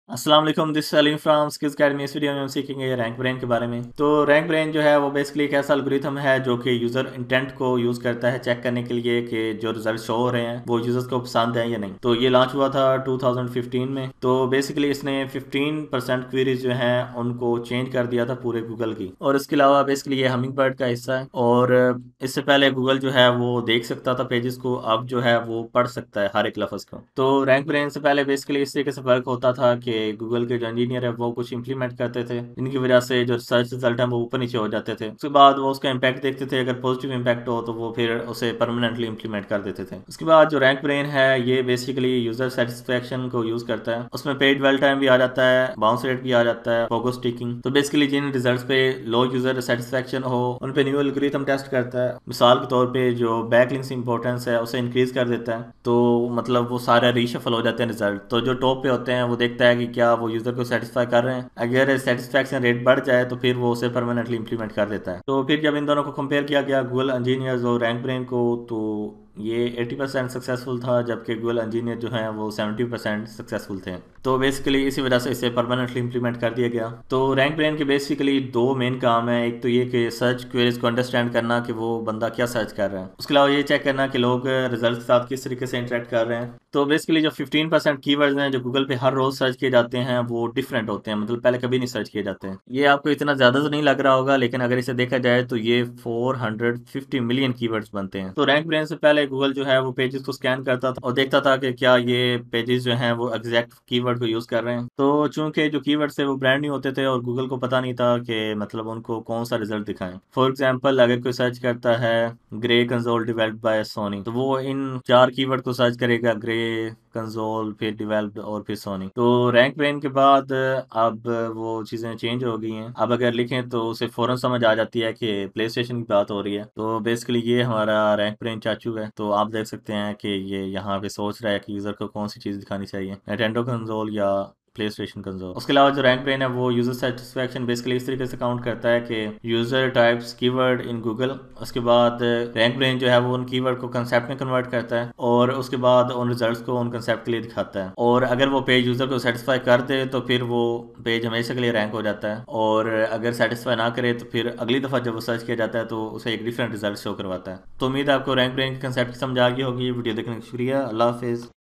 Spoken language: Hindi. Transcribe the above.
अस्सलाम वालेकुम, this Salim from skills academy. इस वीडियो में हम सीखेंगे रैंक ब्रेन के बारे में। तो रैंक ब्रेन जो है वो बेसिकली एक ऐसा एल्गोरिथम है जो कि यूज़र इंटेंट को यूज़ करता है चेक करने के लिए कि जो रिजल्ट शो हो रहे हैं वो यूज़र्स को पसंद है या नहीं। तो ये लॉन्च हुआ था 2015 में। तो बेसिकली इसने 15% क्वेरीज जो हैं उनको चेंज कर दिया था पूरे गूगल की। और इसके अलावा बेसिकली ये हमिंग बर्ड का हिस्सा है। और इससे पहले गूगल जो है वो देख सकता था पेजेस को, अब जो है वो पढ़ सकता है हर एक लफ्ज़ को। तो रैंक ब्रेन से पहले बेसिकली इस तरीके से वर्क होता था कि गूगल के जो इंजीनियर है वो कुछ इंप्लीमेंट करते थे, जिनकी वजह से जो सर्च रिजल्ट है वो ऊपर नीचे हो जाते थे। उसके बाद वो उसका इम्पैक्ट देखते थे, अगर पॉजिटिव इम्पैक्ट हो तो वो फिर उसे परमानेंटली इंप्लीमेंट कर देते थे। उसके बाद जो रैंक ब्रेन है ये बेसिकली यूजर सेटिस्फेक्शन को यूज करता है। उसमें पेड dwell टाइम भी आ जाता है, बाउंस रेट भी आ जाता है, फोगो स्टिकिंग। तो बेसिकली जिन रिजल्ट्स पे लो यूजर सेटिस्फेक्शन हो उन पे न्यू एल्गोरिथम टेस्ट करता है। मिसाल के तौर पे जो बैकलिंक्स इंपॉर्टेंस है उसे इंक्रीज कर देता है, तो मतलब वो सारा रीशफल हो जाते हैं रिजल्ट। तो जो टॉप पे होते हैं वो देखता है कि क्या वो यूजर को सेटिस्फाई कर रहे हैं। अगर सेटिस्फैक्शन रेट बढ़ जाए तो फिर वो उसे परमानेंटली इंप्लीमेंट कर देता है। तो फिर जब इन दोनों को कंपेयर किया गया गूगल इंजीनियर्स और रैंक ब्रेन को, तो ये 80% सक्सेसफुल था, जबकि गूगल इंजीनियर जो हैं वो 70% सक्सेसफुल थे। तो बेसिकली इसी वजह से इसे परमानेंटली इंप्लीमेंट कर दिया गया। तो रैंक ब्रेन के बेसिकली दो मेन काम है। एक तो ये कि सर्च क्वेरीज को अंडरस्टैंड करना कि वो बंदा क्या सर्च कर रहा है। उसके अलावा ये चेक करना कि लोग रिजल्ट के साथ किस तरीके से इंटरेक्ट कर रहे हैं। तो बेसिकली जो 15% कीवर्ड्स हैं जो गूगल पे हर रोज सर्च किए जाते हैं वो डिफरेंट होते हैं, मतलब पहले कभी नहीं सर्च किए जाते हैं। ये आपको इतना ज्यादा तो नहीं लग रहा होगा, लेकिन अगर इसे देखा जाए तो ये 450 मिलियन कीवर्ड्स बनते हैं। तो रैंक ब्रेन से पहले गूगल जो है वो पेजेस को स्कैन करता था और देखता था कि क्या ये पेजेस जो हैं वो एग्जैक्ट कीवर्ड को यूज कर रहे हैं। तो चूंकि जो कीवर्ड थे वो ब्रांड न्यू होते थे और गूगल को पता नहीं था कि मतलब उनको कौन सा रिजल्ट दिखाएं। फॉर एग्जाम्पल, अगर कोई सर्च करता है grey console developed by Sony, तो वो इन चार कीवर्ड को सर्च करेगा, ग्रे, कंसोल, फिर डेवलप्ड और फिर सोनी। तो रैंक ब्रेन के बाद अब वो चीज़ें चेंज हो गई हैं। अब अगर लिखें तो उसे फ़ौरन समझ आ जाती है कि प्ले स्टेशन की बात हो रही है। तो बेसिकली ये हमारा रैंक ब्रेन चाचू है। तो आप देख सकते हैं कि ये यहाँ पे सोच रहा है कि यूज़र को कौन सी चीज़ दिखानी चाहिए, निंटेंडो कंसोल या प्ले स्टेशन कंसोल। उसके अलावा जो रैंक ब्रेन है वो यूजर सेटिस्फेक्शन बेसिकली इस तरीके से काउंट करता है कि user types keyword in Google. उसके बाद रैंक ब्रेन जो है वो उन कीवर्ड को कंसेप्ट में कन्वर्ट करता है और उसके बाद उन रिजल्ट्स को उन कंसेप्ट के लिए दिखाता है। और अगर वो पेज यूजर को सेटिस्फाई कर दे तो फिर वो पेज हमेशा के लिए रैंक हो जाता है, और अगर सेटिस्फाई ना करे तो फिर अगली दफ़ा जब वो सर्च किया जाता है तो उसे एक डिफरेंट रिजल्ट शो करवाता है। तो उम्मीद है आपको रैंक ब्रेन के कंसेप्ट की समझ आ गई होगी। वीडियो देखने का शुक्रिया। अल्लाह हाफिज़।